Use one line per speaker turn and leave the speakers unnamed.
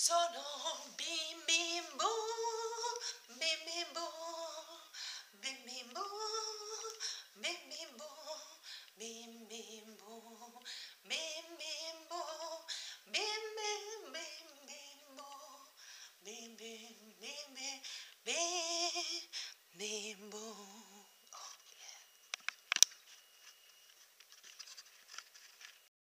Sono bim bim bo, bim bim bo, bim bim bo, bim bim bo, bim bim bo, bim bim bo, bim bim bim bim bo, bim bim bim bim bim bim bo.